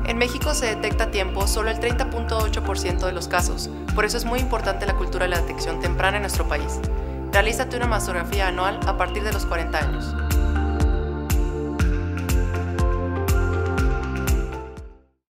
En México se detecta a tiempo solo el 30.8% de los casos, por eso es muy importante la cultura de la detección temprana en nuestro país. Realízate una mastografía anual a partir de los 40 años.